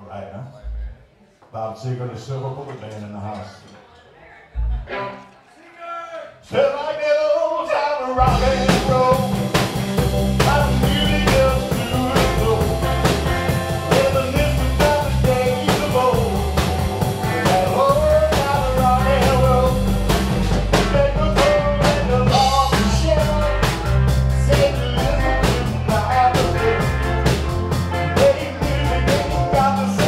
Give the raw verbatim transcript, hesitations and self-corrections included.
Right, huh? Bob Seger, the Silver Bullet Band in the house. Still like that old time rock and roll. I'm music just to the flow. Reminiscing about the days of old. That old time rock and roll. Take a phone and the long shell. Say you listen to my music. Play music and you got the